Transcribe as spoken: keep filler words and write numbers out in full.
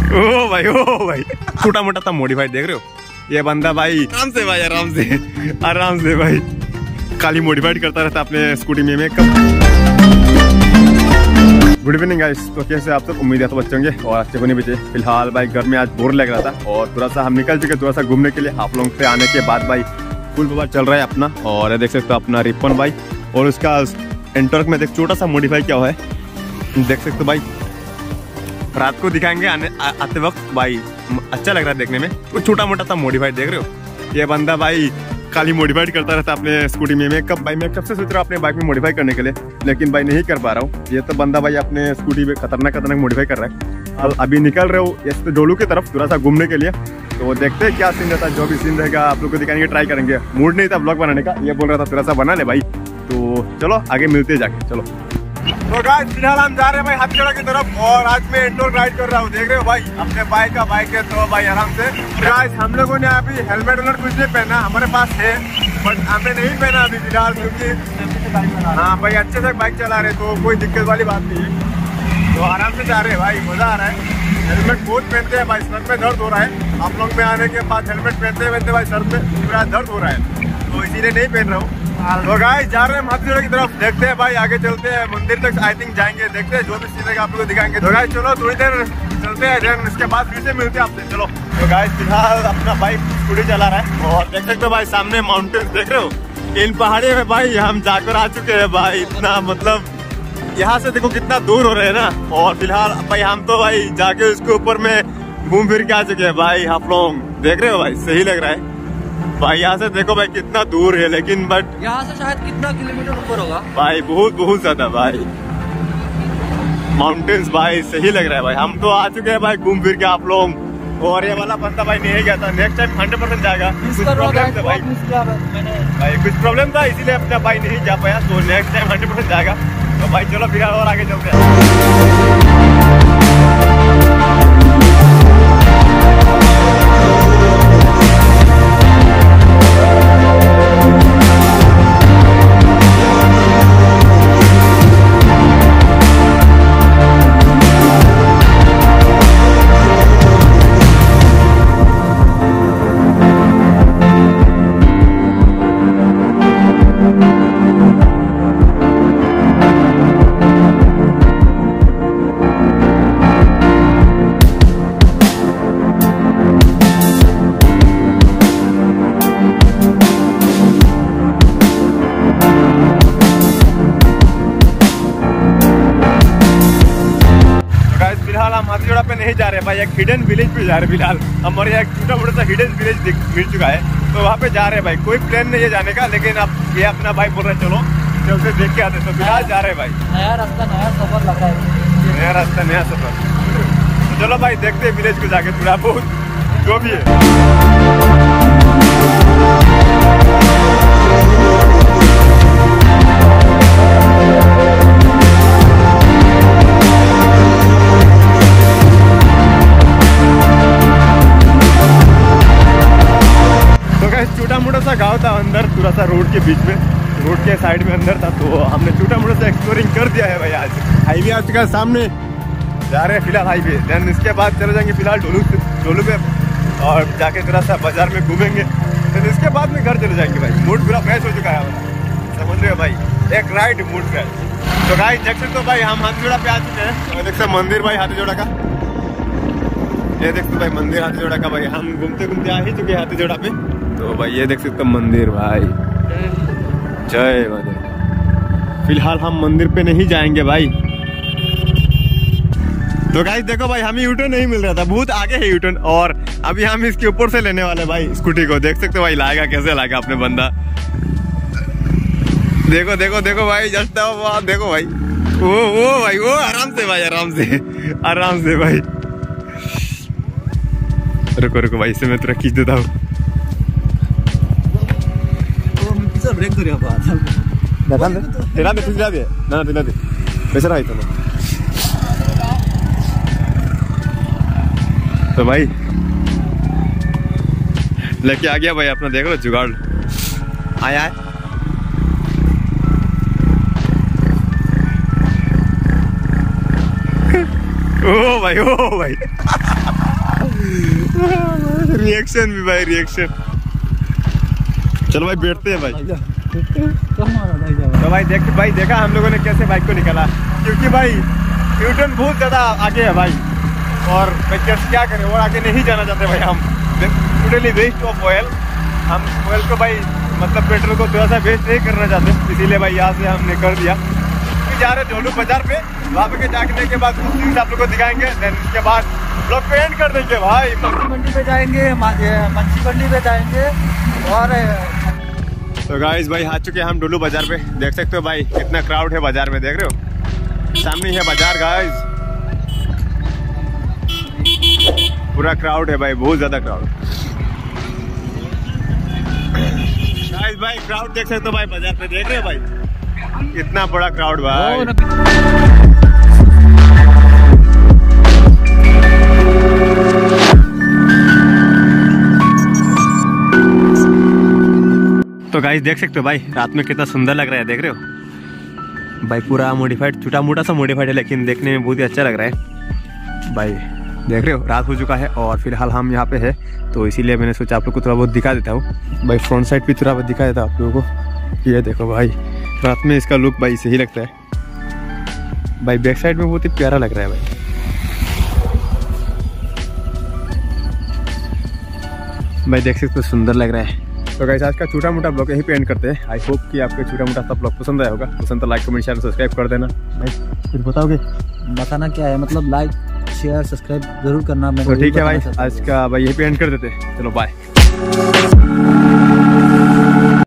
ओ भाई ओ भाई छोटा मोटा था मॉडिफाइड देख रहे हो ये बंदा भाई। आराम से भाई आराम से आराम से भाई खाली मॉडिफाइड करता रहता अपने स्कूटी में। मेकअप। गुड इवनिंग गाइस, तो कैसे आप सब? उम्मीद है तो बच्चे होंगे और अच्छे होने बचे। फिलहाल भाई घर में आज बोर लग रहा था और थोड़ा सा हम निकल चुके थोड़ा सा घूमने के लिए। आप लोगों से आने के बाद भाई फुल बाबा चल रहा है अपना। और ये देख सकते हो अपना रिपन भाई और उसका एंटर्क में देख छोटा सा मॉडिफाई क्या हुआ है देख सकते हो भाई। रात को दिखाएंगे आने आ, आते वक्त भाई अच्छा लग रहा है देखने में। तो छोटा मोटा सा मॉडिफाइड देख रहे हो ये बंदा भाई खाली मॉडिफाइड करता रहता अपने स्कूटी में। मैं कब भाई मैं कब से सोच रहा हूँ अपने बाइक में मॉडिफाई करने के लिए, लेकिन भाई नहीं कर पा रहा हूँ। ये तो बंदा भाई अपने स्कूटी में खतरनाक खतरनाक मॉडिफाई कर रहा है। अब अभी निकल रहे हो इस डोलू की तरफ थोड़ा सा घूमने के लिए, तो देखते हैं क्या सीन रहता है। जो भी सीन रहेगा आप लोग को दिखाएंगे, ट्राई करेंगे। मूड नहीं था ब्लॉग बनाने का, ये बोल रहा था थोड़ा सा बना ले भाई। तो चलो आगे मिलते जाके चलो। तो गाइस फिलहाल हम जा रहे हैं भाई हाथीगढ़ की तरफ और आज मैं इंडोर राइड कर रहा हूँ। देख रहे हो भाई अपने बाइक का बाइक है तो भाई आराम से। गाइस हम लोगों ने अभी हेलमेट वेलमेट कुछ नहीं पहना, हमारे पास है बट हमने नहीं पहना अभी फिलहाल, क्योंकि हाँ भाई अच्छे से बाइक चला रहे तो कोई दिक्कत वाली बात नहीं है। तो आराम से जा रहे हैं भाई, मजा आ रहा है। हेलमेट बहुत पहनते हैं भाई, सर में दर्द हो रहा है। आप लोग में आने के बाद हेलमेट पहनते पहनते भाई सर में पूरा दर्द हो रहा है, तो इसीलिए नहीं पहन रहा हूँ। तो गाइस जा रहे हैं हाथीगढ़ की तरफ, देखते हैं भाई आगे चलते हैं मंदिर तक आई थिंक जाएंगे, देखते हैं जो भी चीजें आप लोग को दिखाएंगे। तो गाइस चलो थोड़ी देर चलते हैं, देन इसके बाद फिर से मिलते हैं आपसे। चलो तो गाइस फिलहाल अपना बाइक स्कूटी चला रहा है और देख सकते हो भाई सामने माउंटेन देख रहे हो। इन पहाड़ी में भाई हम जाकर आ चुके हैं भाई। इतना मतलब यहाँ से देखो कितना दूर हो रहे हैं ना। और फिलहाल भाई हम तो भाई जाके उसके ऊपर में घूम फिर के आ चुके हैं भाई। आप लोग देख रहे हो भाई सही लग रहा है भाई। यहाँ से देखो भाई कितना दूर है, लेकिन बट यहाँ से शायद कितना किलोमीटर ऊपर होगा भाई, बहुत बहुत ज्यादा भाई। माउंटेन्स भाई सही लग रहा है भाई। हम तो आ चुके हैं भाई घूम फिर के आप लोग। और ये वाला बंदा भाई नहीं गया था, नेक्स्ट टाइम हंड्रेड परसेंट जाएगा। कुछ प्रॉब्लम था भाई, भाई कुछ प्रॉब्लम था इसीलिए अपना भाई नहीं जा पाया, तो नेक्स्ट टाइम हंड्रेड परसेंट जाएगा। तो भाई चलो फिर और आगे चलते हैं। फिलहाल हम हाथीगढ़ पे नहीं जा रहे भाई, एक हिडन विलेज पे जा रहे हैं। फिलहाल हमारे यहाँ छोटा मोटा सा हिडन विलेज मिल चुका है, तो वहाँ पे जा रहे हैं भाई। कोई प्लान नहीं है जाने का, लेकिन अब ये अपना भाई बोल रहे चलो चलते देख के आते। तो फिलहाल जा रहे हैं भाई। नया रास्ता नया सफर लग रहा है, नया रास्ता नया सफर। तो चलो भाई देखते हैं विलेज को जाके थोड़ा बहुत जो भी है। छोटा मोटा सा गांव था अंदर, थोड़ा सा रोड के बीच में, रोड के साइड में अंदर था, तो हमने छोटा मोटा सा एक्सप्लोरिंग कर दिया है भाई। आज हाईवे आ चुका है सामने, जा रहे हैं फिलहाल हाईवे। देन इसके बाद चले जाएंगे फिलहाल डोलू डोलू पे और जाके थोड़ा सा बाजार में घूमेंगे। फिर इसके बाद में घर चले जाएंगे भाई। मूड पूरा फ्रेश हो चुका है हमारा, समझ रहे हो भाई, एक राइड मूड फ्रेश। तो गाइस देख सकते हो भाई हम हाथीगढ़ पे आ चुके हैं। देख सकते मंदिर भाई हाथीगढ़ का, ये देख सकते भाई मंदिर हाथीगढ़ का भाई। हम घूमते घूमते आ ही चुके हैं हाथीगढ़ पे। तो भाई ये देख सकते मंदिर भाई, जय मंदिर। फिलहाल हम मंदिर पे नहीं जाएंगे भाई। तो गाइस देखो भाई हमें यूटर्न नहीं मिल रहा था, बहुत आगे है यूटर्न, और अभी हम इसके ऊपर से लेने वाले भाई स्कूटी को। देख सकते हो भाई लाएगा कैसे लाएगा अपने बंदा। देखो देखो देखो भाई जस्ट देखो भाई, वो वो भाई वो आराम से भाई, आराम से आराम से भाई। रुको रुको भाई, इसे मैं थोड़ा खींच देता हूँ। ब्रेक तो रहा दिला दे दिला दे दिला दे ना दिला दे कैसे रहा इतना। तो भाई लेके आ गया भाई अपना, देख लो जुगाड़ आया है। ओ भाई ओ भाई रिएक्शन भी भाई रिएक्शन। चलो भाई बैठते हैं भाई। तो भाई देख भाई देखा हम लोगों ने कैसे बाइक को निकाला, क्योंकि भाई न्यूटन बहुत ज्यादा आगे है भाई, और भाई कैसे क्या करें और आगे नहीं जाना चाहते भाई हम। टोटली वेस्ट ऑफ ऑयल, हम ऑयल को भाई मतलब पेट्रोल को थोड़ा सा वेस्ट नहीं करना चाहते, इसीलिए भाई यहाँ से हमने कर दिया। फिर जा रहे ढोलू बाजार पे, वहाँ पे जाने के बाद कुछ चीज आप लोग को दिखाएंगे, देन उसके बाद ब्लॉग पे एंड कर देंगे भाई। मंडी पे जाएंगे, मच्छी मंडी पे जाएंगे। और तो गाइस भाई आ चुके हैं हम डोलू बाजार पे। देख सकते हो भाई कितना क्राउड है बाजार में, देख रहे हो सामने है बाजार गाइस, पूरा क्राउड है भाई, बहुत ज्यादा क्राउड। गाइस भाई क्राउड देख सकते हो भाई बाजार पे, देख रहे हो भाई कितना बड़ा क्राउड भाई। तो गाइस देख सकते हो भाई रात में कितना सुंदर लग रहा है, देख रहे हो भाई पूरा मॉडिफाइड, छोटा मोटा सा मॉडिफाइड है लेकिन देखने में बहुत ही अच्छा लग रहा है भाई। देख रहे हो रात हो चुका है और फिलहाल हम यहाँ पे है, तो इसीलिए मैंने सोचा आप लोग को थोड़ा बहुत दिखा देता हूँ भाई। फ्रंट साइड भी थोड़ा बहुत दिखा देता हूँ आप लोगों को। ये देखो भाई रात में इसका लुक भाई सही लगता है भाई। बैक साइड में बहुत ही प्यारा लग रहा है भाई। भाई देख सकते हो सुंदर लग रहा है। तो गाइस आज का छोटा मोटा ब्लॉग यहीं पे एंड करते हैं। आई होप कि आपको छोटा मोटा सब ब्लॉग पसंद आया होगा। पसंद तो लाइक कमेंट शेयर सब्सक्राइब कर देना भाई। फिर बताओगे बताना क्या है, मतलब लाइक शेयर सब्सक्राइब जरूर करना। तो ठीक है भाई आज का भाई यहीं पे एंड कर देते हैं। चलो बाय।